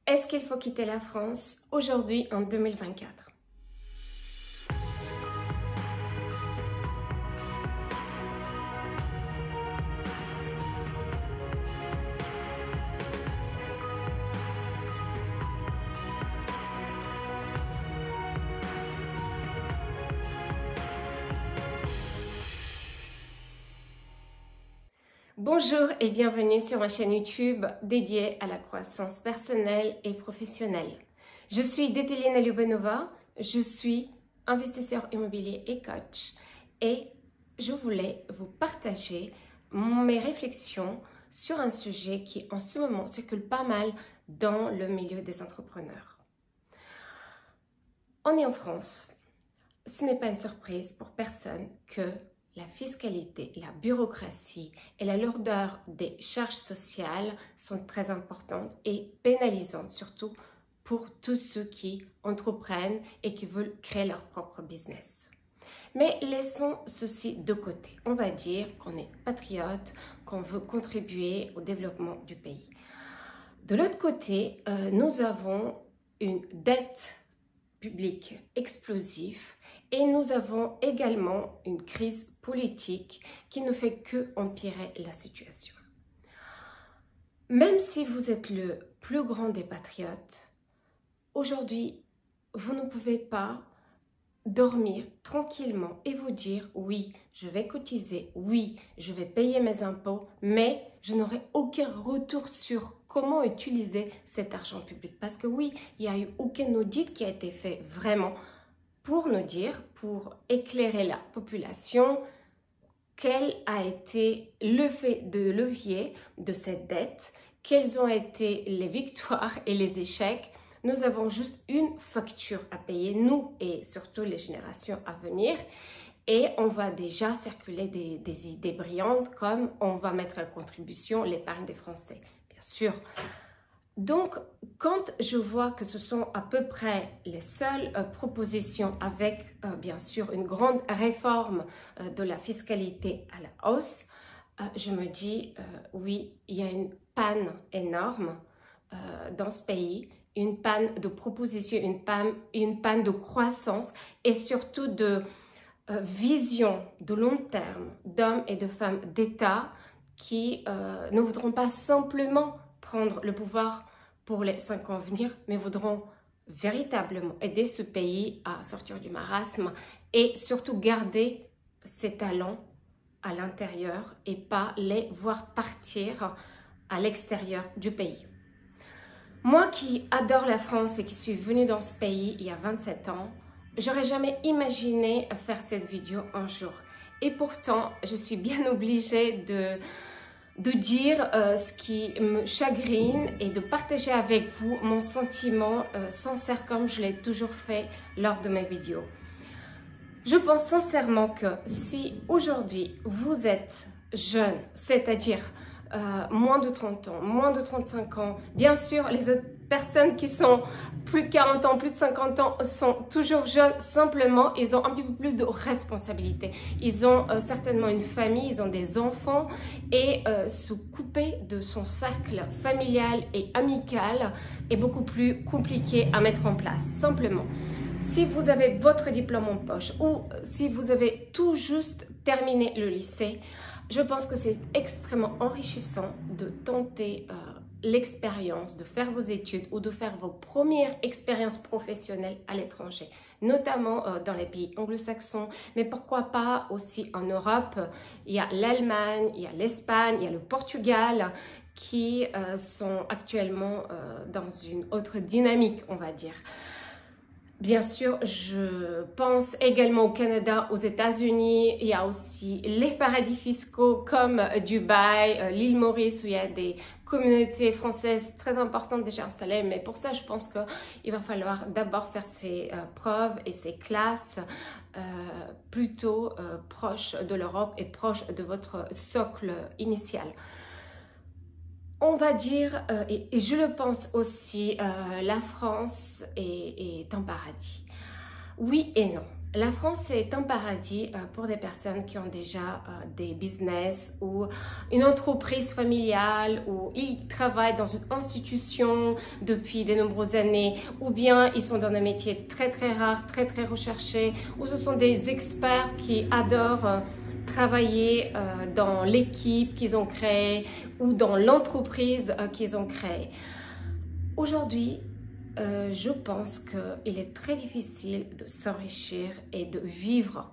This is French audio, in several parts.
Est-ce qu'il faut quitter la France aujourd'hui en 2024? Bonjour et bienvenue sur ma chaîne YouTube dédiée à la croissance personnelle et professionnelle. Je suis Detelina Ljubanova, je suis investisseur immobilier et coach et je voulais vous partager mes réflexions sur un sujet qui en ce moment circule pas mal dans le milieu des entrepreneurs. On est en France, ce n'est pas une surprise pour personne que la fiscalité, la bureaucratie et la lourdeur des charges sociales sont très importantes et pénalisantes, surtout pour tous ceux qui entreprennent et qui veulent créer leur propre business. Mais laissons ceci de côté. On va dire qu'on est patriote, qu'on veut contribuer au développement du pays. De l'autre côté, nous avons une dette publique explosive et nous avons également une crise politique qui ne fait que empirer la situation. Même si vous êtes le plus grand des patriotes, aujourd'hui, vous ne pouvez pas dormir tranquillement et vous dire oui, je vais cotiser, oui, je vais payer mes impôts, mais je n'aurai aucun retour sur comment utiliser cet argent public. Parce que oui, il n'y a eu aucun audit qui a été fait vraiment pour nous dire, pour éclairer la population, quel a été l'effet de levier de cette dette, quelles ont été les victoires et les échecs. Nous avons juste une facture à payer, nous et surtout les générations à venir. Et on va déjà circuler des idées brillantes comme on va mettre à contribution l'épargne des Français, bien sûr. Donc, quand je vois que ce sont à peu près les seules propositions avec, bien sûr, une grande réforme de la fiscalité à la hausse, je me dis, oui, il y a une panne énorme dans ce pays, une panne de propositions, une panne de croissance et surtout de vision de long terme d'hommes et de femmes d'État qui ne voudront pas simplement prendre le pouvoir pour les 5 ans à venir, mais voudront véritablement aider ce pays à sortir du marasme et surtout garder ses talents à l'intérieur et pas les voir partir à l'extérieur du pays. Moi qui adore la France et qui suis venue dans ce pays il y a 27 ans, j'aurais jamais imaginé faire cette vidéo un jour. Et pourtant, je suis bien obligée de dire ce qui me chagrine et de partager avec vous mon sentiment sincère comme je l'ai toujours fait lors de mes vidéos. Je pense sincèrement que si aujourd'hui vous êtes jeune, c'est-à-dire moins de 30 ans, moins de 35 ans, bien sûr les autres personnes qui sont plus de 40 ans, plus de 50 ans sont toujours jeunes, simplement ils ont un petit peu plus de responsabilité. Ils ont certainement une famille, ils ont des enfants et se couper de son cercle familial et amical est beaucoup plus compliqué à mettre en place, simplement. Si vous avez votre diplôme en poche ou si vous avez tout juste terminé le lycée, je pense que c'est extrêmement enrichissant de tenter l'expérience, de faire vos études ou de faire vos premières expériences professionnelles à l'étranger, notamment dans les pays anglo-saxons, mais pourquoi pas aussi en Europe. Il y a l'Allemagne, il y a l'Espagne, il y a le Portugal qui sont actuellement dans une autre dynamique, on va dire. Bien sûr, je pense également au Canada, aux États-Unis. Il y a aussi les paradis fiscaux comme Dubaï, l'île Maurice où il y a des communautés françaises très importantes déjà installées. Mais pour ça, je pense qu'il va falloir d'abord faire ses preuves et ses classes plutôt proches de l'Europe et proches de votre socle initial. On va dire, et je le pense aussi, la France est un paradis. Oui et non. La France est un paradis pour des personnes qui ont déjà des business ou une entreprise familiale, ou ils travaillent dans une institution depuis de nombreuses années, ou bien ils sont dans un métier très très rare, très très recherché, ou ce sont des experts qui adorent travailler dans l'équipe qu'ils ont créée ou dans l'entreprise qu'ils ont créée. Aujourd'hui, je pense qu'il est très difficile de s'enrichir et de vivre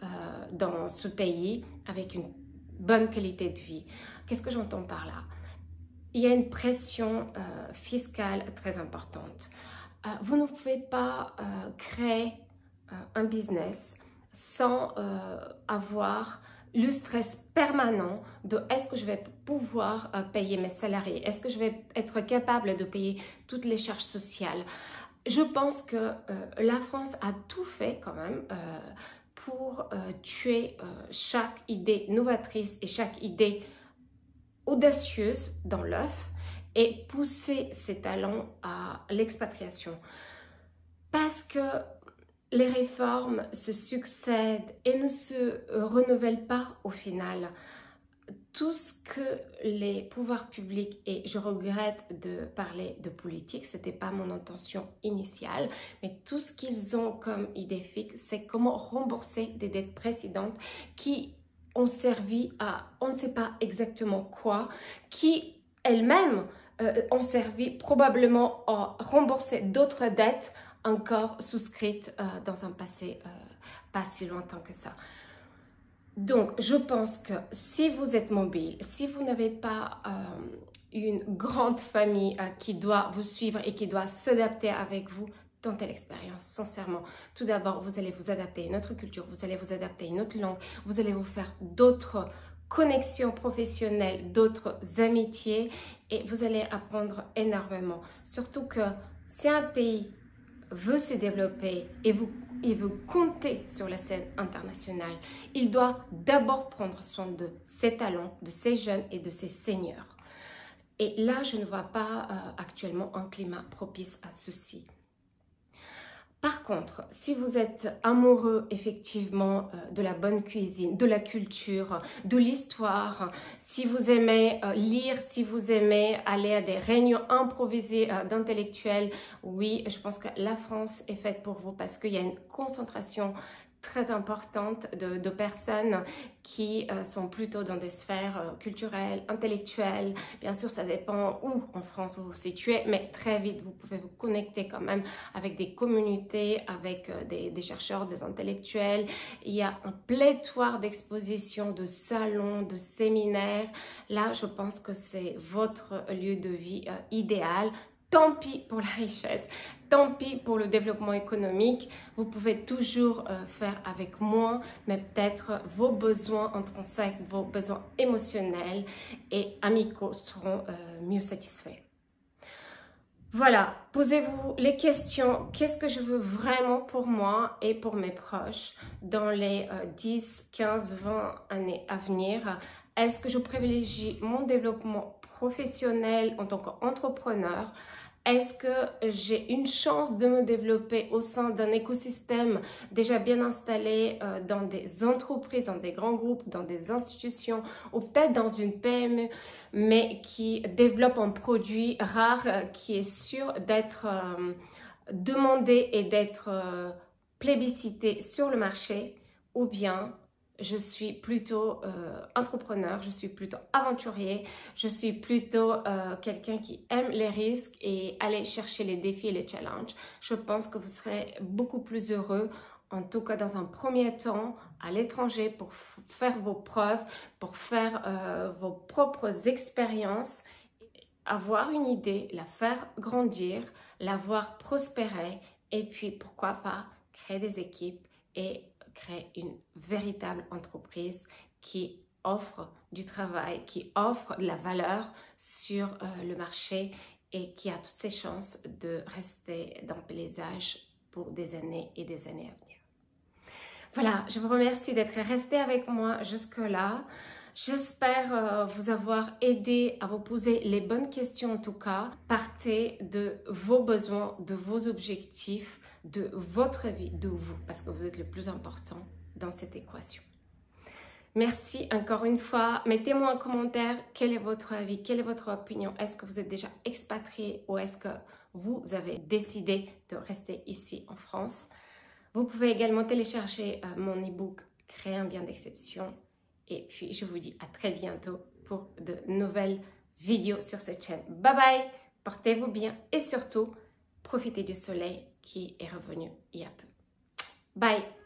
dans ce pays avec une bonne qualité de vie. Qu'est-ce que j'entends par là? Il y a une pression fiscale très importante. Vous ne pouvez pas créer un business sans avoir le stress permanent de est-ce que je vais pouvoir payer mes salariés, est-ce que je vais être capable de payer toutes les charges sociales. Je pense que la France a tout fait quand même pour tuer chaque idée novatrice et chaque idée audacieuse dans l'œuf et pousser ses talents à l'expatriation. Parce que les réformes se succèdent et ne se renouvellent pas au final. Tout ce que les pouvoirs publics, et je regrette de parler de politique, ce n'était pas mon intention initiale, mais tout ce qu'ils ont comme idée fixe, c'est comment rembourser des dettes précédentes qui ont servi à on ne sait pas exactement quoi, qui elles-mêmes ont servi probablement à rembourser d'autres dettes encore souscrites dans un passé pas si lointain que ça. Donc, je pense que si vous êtes mobile, si vous n'avez pas une grande famille qui doit vous suivre et qui doit s'adapter avec vous, tentez l'expérience, sincèrement. Tout d'abord, vous allez vous adapter à une autre culture, vous allez vous adapter à une autre langue, vous allez vous faire d'autres connexions professionnelles, d'autres amitiés et vous allez apprendre énormément. Surtout que si un pays veut se développer et veut compter sur la scène internationale, il doit d'abord prendre soin de ses talents, de ses jeunes et de ses seniors. Et là, je ne vois pas actuellement un climat propice à ceci. Par contre, si vous êtes amoureux effectivement de la bonne cuisine, de la culture, de l'histoire, si vous aimez lire, si vous aimez aller à des réunions improvisées d'intellectuels, oui, je pense que la France est faite pour vous parce qu'il y a une concentration très importante de personnes qui sont plutôt dans des sphères culturelles, intellectuelles. Bien sûr, ça dépend où en France vous vous situez, mais très vite, vous pouvez vous connecter quand même avec des communautés, avec des chercheurs, des intellectuels. Il y a un pléthore d'expositions, de salons, de séminaires. Là, je pense que c'est votre lieu de vie idéal. Tant pis pour la richesse, tant pis pour le développement économique. Vous pouvez toujours faire avec moins, mais peut-être vos besoins intrinsèques, vos besoins émotionnels et amicaux seront mieux satisfaits. Voilà, posez-vous les questions. Qu'est-ce que je veux vraiment pour moi et pour mes proches dans les 10, 15, 20 années à venir? Est-ce que je privilégie mon développement professionnel en tant qu'entrepreneur? Est-ce que j'ai une chance de me développer au sein d'un écosystème déjà bien installé dans des entreprises, dans des grands groupes, dans des institutions ou peut-être dans une PME, mais qui développe un produit rare qui est sûr d'être demandé et d'être plébiscité sur le marché, ou bien je suis plutôt entrepreneur, je suis plutôt aventurier, je suis plutôt quelqu'un qui aime les risques et aller chercher les défis et les challenges. Je pense que vous serez beaucoup plus heureux, en tout cas dans un premier temps, à l'étranger pour faire vos preuves, pour faire vos propres expériences, avoir une idée, la faire grandir, la voir prospérer et puis pourquoi pas créer des équipes et créer une véritable entreprise qui offre du travail, qui offre de la valeur sur le marché et qui a toutes ses chances de rester dans le paysage pour des années et des années à venir. Voilà, je vous remercie d'être resté avec moi jusque-là. J'espère vous avoir aidé à vous poser les bonnes questions en tout cas. Partez de vos besoins, de vos objectifs. de votre vie, de vous, parce que vous êtes le plus important dans cette équation. Merci encore une fois. Mettez-moi en commentaire quel est votre avis, quelle est votre opinion. Est-ce que vous êtes déjà expatrié ou est-ce que vous avez décidé de rester ici en France? Vous pouvez également télécharger mon e-book « Créer un bien d'exception ». Et puis, je vous dis à très bientôt pour de nouvelles vidéos sur cette chaîne. Bye bye, portez-vous bien et surtout, profitez du soleil qui est revenu il y a peu. Bye.